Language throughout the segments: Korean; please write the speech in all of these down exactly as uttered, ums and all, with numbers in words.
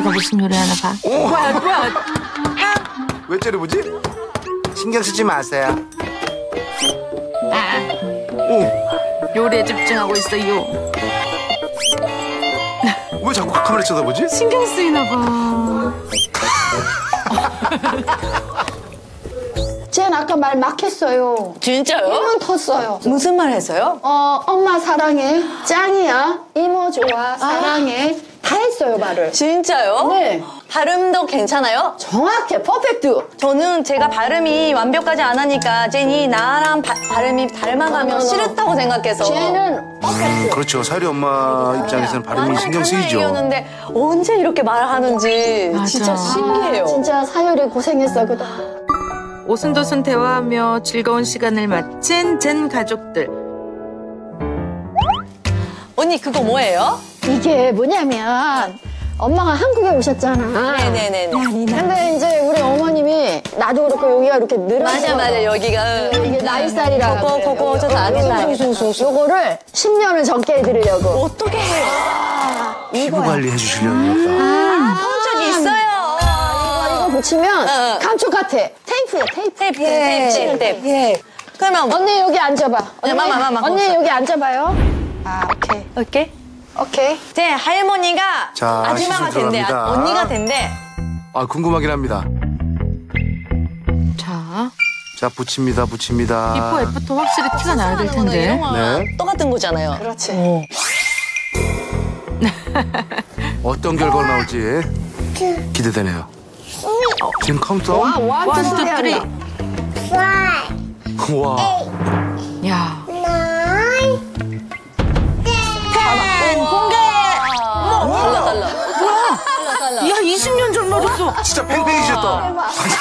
내가 무슨 요리 하나 봐. 오! 뭐야, 뭐야. 왜 째려보지? 신경 쓰지 마세요. 아, 오! 요리에 집중하고 있어요. 왜 자꾸 카메라 쳐다보지? 신경 쓰이나 봐. 쟤는 아까 말 막 했어요. 진짜요? 이만 텄어요. 무슨 말 했어요? 어, 엄마 사랑해. 짱이야. 이모 좋아. 사랑해. 다 했어요, 말을. 진짜요? 네. 발음도 괜찮아요? 정확해. 퍼펙트. 저는 제가 발음이 완벽하지 않으니까 제니 나랑 바, 발음이 닮아가면 싫다고 생각해서. 쟤는 퍼펙트. 그렇죠. 사유리 엄마 입장에서는 발음이 신경 쓰이죠. 얘기였는데 언제 이렇게 말하는지 맞아. 진짜 신기해요. 아, 진짜 사유리 고생했어, 그동안. 오순도순 대화하며 즐거운 시간을 마친 젠 가족들. 언니 그거 뭐예요? 이게 뭐냐면 엄마가 한국에 오셨잖아. 네네네. 근데 이제 우리 어머님이 나도 그렇고 여기가 이렇게 늘어서 맞아 맞아 여기가 이게 나이살이라 그거 그거 저 나는 날. 요거를 십 년을 젊게 해드리려고. 어떻게 해요? 피부 관리 해주시려는 거. 아, 본 적이 있어요. 이거, 이거 붙이면 어. 감쪽 같아. 테이프야, 테이프. 테이프 테이프 테이프. 예. 그러면 언니 여기 앉아봐. 언니, 마마, 마마, 언니 거기서. 여기 앉아봐요. 아, 오케이. 오케이. 오케이. 제 할머니가 자, 아줌마가 시술 된대, 들어갑니다. 아, 언니가 된대. 아, 궁금하긴 합니다. 자, 자, 붙입니다, 붙입니다. 비포 애프터 확실히 티가 나야 될 텐데. 이런 거 네. 똑같은 거잖아요. 그렇지. 어떤 결과가 나올지 기대되네요. 지금 카운트다운? 와, 원, 원, 투, 투, 쓰리 쓰리. 한다. 와. 야, 공개! 어머, 달라, 달라. 뭐야? 달라, 달라. 야, 이십 년 젊어졌어. 진짜 팽팽해지셨다.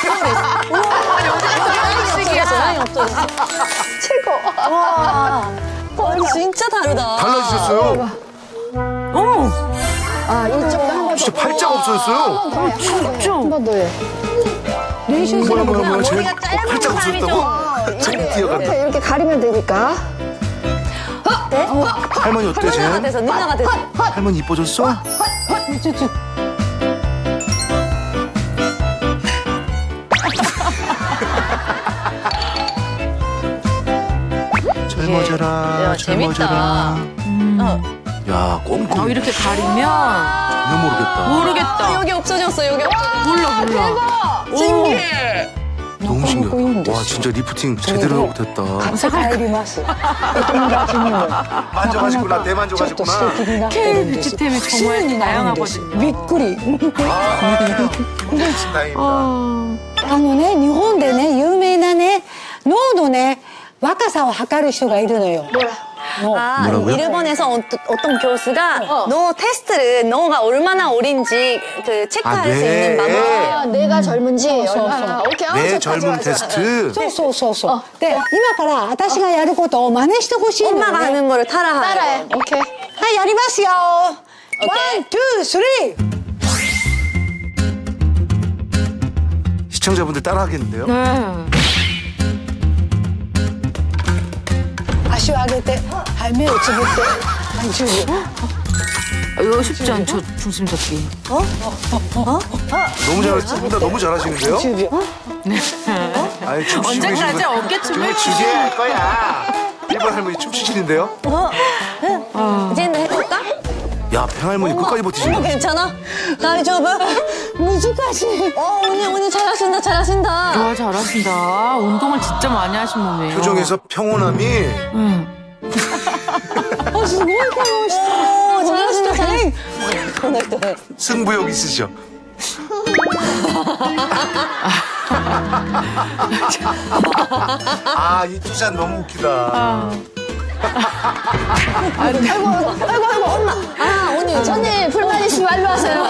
저랑이 없어졌어. 최고. 와, 어, 진짜 다르다. 달라지셨어요. 어머, 아, 이쪽도 한 번 더. 진짜 팔자가 없어졌어요. 진짜. 한 번 더 해. 뭐야, 뭐야, 뭐야. 제 머리가 짧은 팔자가 사람이 없어졌다고? 제 이렇게, 뛰어간다. 이렇게 가리면 되니까. 네? 할머니 어때, 누나가 쟤? 돼서, 누나가 돼서. 할머니 이뻐졌어? 젊어져라, 야, 재밌다. 젊어져라. 어. 야, 어, 꼼꼼히. 이렇게 가리면 이거 모르겠다. 모르겠다. 여기 없어졌어, 여기 없어졌어. 몰라, 몰라. 신기해. 너무 신기하다. 와, 진짜 리프팅 제대로 됐다. 만져가시구나, 대만져가시구나. K 뷰티템이 정말 다양하거든요. びっくり。 다행입니다. あのね、日本でね、有名なね、脳のね、若さを測る人がいるのよ。 아, 뭐라고요? 일본에서 어, 어떤 교수가 노 테스트를 노가 얼마나 어린지 그 체크할 아, 수 네. 있는 방법이에요. 아, 내가 젊은지 얼마나. 오케이. 아, 내 좋다, 젊은 좋아, 좋아. 테스트. そうそうそうそう。で、今から私がやることを真似してほしいの 엄마가 よね。 하는 거를 따라하고. 따라해. 오케이. はい、やりますよ。ワン、ツー、スリー。 시청자분들 따라하겠는데요? 네. 足を上げて、はい、目をつぶって。はい、じゅうびょう。 아, 이거 쉽지 않죠, 중심 잡기. 너무 잘, 두분다 너무 잘하시는데요? じゅうびょう。 아니, 춤추시고 언제까지 계신 거- 어깨춤을 그거 주게 할 거야. 일본 할머니 춤추시는데요? 이제는 해볼까? 야, 팽할머니 끝까지 어머, 버티시네. 괜찮아? 다이저브? 難しい。 어, 언니, 언니 잘하신다, 잘하신다. 와, 잘하신다. 운동을 진짜 많이 하신 몸이에요. 표정에서 평온함이. 응. あ、すごい楽しい。 오, 잘하신다, 잘하신다. 승부욕 있으시죠? 아, 이 투샷 너무 웃기다. 아이고, 아이고, 아이고, 엄마. 아, 언니, 저 언니, 불만 있으면 일로 와세요.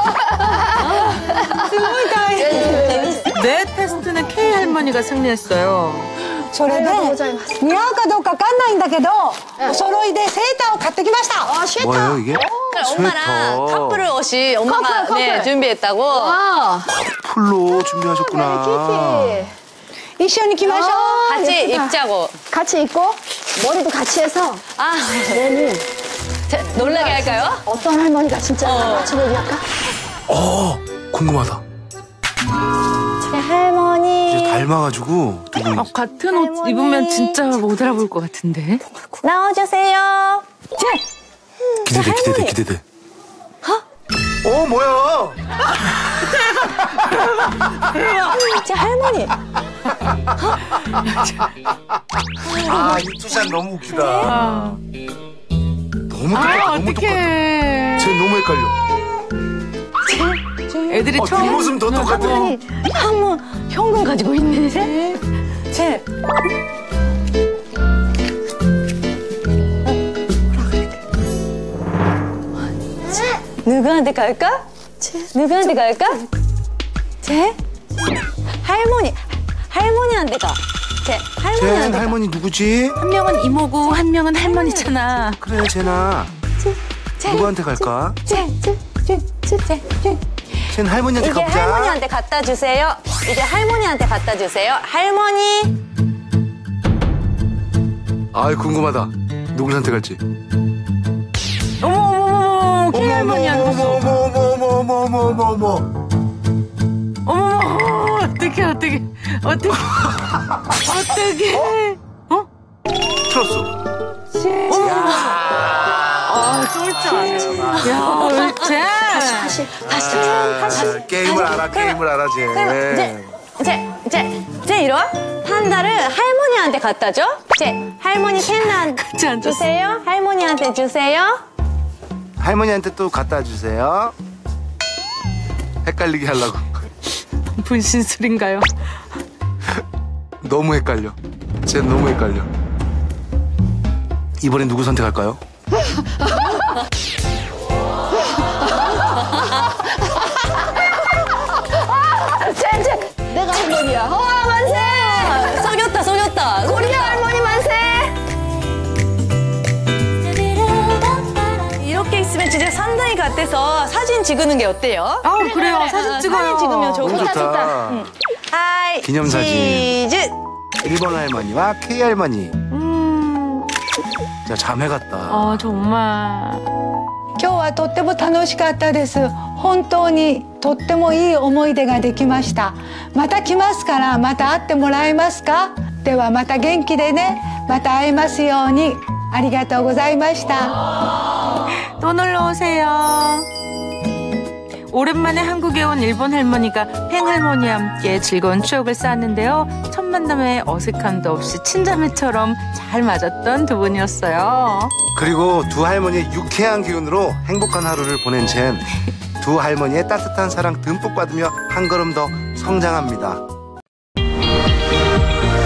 내 테스트는 K 할머니가 승리했어요. それで、似合うかどうかわかんないんだけど、お揃いでセーターを買ってきました。 아, 싫다. 뭐예요, 이게? 엄마랑 스웨터. 커플 옷이 엄마가 커플, 커플. 네, 준비했다고. 아, 풀로 준비하셨구나. 키키. 一緒に着ましょう。 같이 예쁘다. 입자고. 같이 입고, 머리도 같이 해서. 아, 너는 자, 놀라게 할까요? 어떤 할머니가 진짜 어. 맞춤 얘기할까? 어, 궁금하다. 제 할머니. 이제 닮아가지고 두 분이. 아, 같은 옷 할머니. 입으면 진짜 못 알아볼 것 같은데. 나와주세요. 제. 기대돼, 기대돼, 기대돼. 어, 뭐야? 제 할머니. 아, 이 투샷 너무 웃기다. 아, 너무 똑같아, 아 너무 똑같아. 어떡해. 쟤 너무 헷갈려. 애들이 어, 처음. 뒷모습 더 똑같아. 한번 현금 가지고 있네. 제. 제. 누구한테 갈까? 누구한테 갈까? 제? 할머니. 할머니한테 가. 제. 쟤 할머니한테 가. 할머니 누구지? 한 명은 이모고 한 명은 할머니잖아. 그래, 쟤나. 제. 누구한테 갈까? 제. 제. 제. 제. 제. 제. 쟤는 할머니한테 이게 가보자. 할머니한테 갖다 주세요. 이게 할머니한테 갖다 주세요. 할머니. 아이, 궁금하다. 누굴 선택할지. 어머, 어머, 어머, K 할머니한테. 어머, 어머, 어머, 어머, 어머, 어머, 어머. 어머, 어떡해, 어떡해. 어떡해. 어떡해. 어? 틀었어. 아, 쫄줄 아네. 야, 쟤. 다시. 다시. 아, 게임을 알아, 게임을 알아, 쟤. 그럼 이제 이제 이제 이제 이리 와. 판다를 할머니한테 갖다 줘. 이제 할머니 캔나 같이 앉았어. 주세요. 할머니한테 주세요. 할머니한테 또 갖다 주세요. 헷갈리게 하려고. 분신술인가요? 너무 헷갈려. 쟤 너무 헷갈려. 이번엔 누구 선택할까요? 쟤쟤 내가 할머니야. 어 만세. 속였다 속였다. 코리아 할머니 만세. 이렇게 있으면 진짜 상당히 같아서 사진 찍는 게 어때요? 아, 그래요. 사진 찍어요. 사진 찍으면 좋을 너무 것 같아. 좋다. 하이. 기념사진. 치즈. 일 번 할머니와 K 할머니. 음, 자, 자매 같다. 아, 정말. 今日はとっても楽しかったです。本当にとってもいい思い出ができました。また来ますからまた会ってもらえますか？ではまた元気でね。また会えますように。ありがとうございました。 또 놀러 오세요. 오랜만에 한국에 온 일본 할머니가 팽 할머니와 함께 즐거운 추억을 쌓았는데요. 첫 만남에 어색함도 없이 친자매처럼 잘 맞았던 두 분이었어요. 그리고 두 할머니의 유쾌한 기운으로 행복한 하루를 보낸 젠. 두 할머니의 따뜻한 사랑 듬뿍 받으며 한 걸음 더 성장합니다.